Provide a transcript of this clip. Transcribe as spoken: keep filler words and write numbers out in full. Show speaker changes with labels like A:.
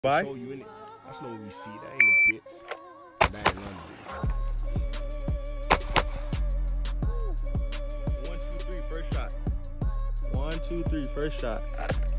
A: Bye.
B: Show you in it. That's no receipt. That ain't a bits. That ain't London.
A: One, two, three, first shot. One, two, three, first shot.